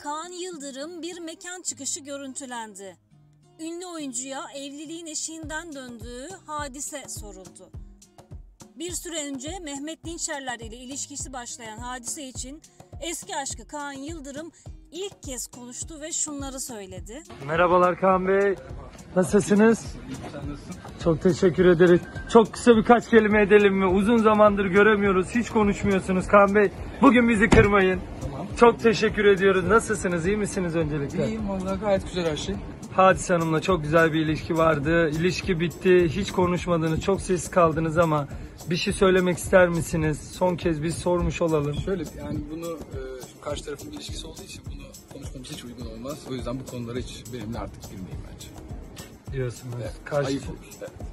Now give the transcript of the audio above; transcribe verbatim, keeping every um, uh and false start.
Kaan Yıldırım bir mekan çıkışı görüntülendi. Ünlü oyuncuya evliliğin eşiğinden döndüğü hadise soruldu. Bir süre önce Mehmet Dinçerler ile ilişkisi başlayan hadise için eski aşkı Kaan Yıldırım ilk kez konuştu ve şunları söyledi. Merhabalar Kaan Bey. Nasılsınız? Çok teşekkür ederiz. Çok kısa birkaç kelime edelim mi? Uzun zamandır göremiyoruz. Hiç konuşmuyorsunuz Kaan Bey. Bugün bizi kırmayın. Tamam. Çok teşekkür ediyoruz. Nasılsınız? İyi misiniz öncelikle? İyiyim vallahi, gayet güzel her şey. Hadise Hanım'la çok güzel bir ilişki vardı. İlişki bitti. Hiç konuşmadınız. Çok sessiz kaldınız ama bir şey söylemek ister misiniz? Son kez biz sormuş olalım. Şöyle, yani bunu e, şimdi karşı tarafın bir ilişkisi olduğu için bunu konuşmamız hiç uygun olmaz. O yüzden bu konulara hiç benimle artık girmeyin bence. Diyorsunuz. Evet, Karşı... ayıp olur. Evet.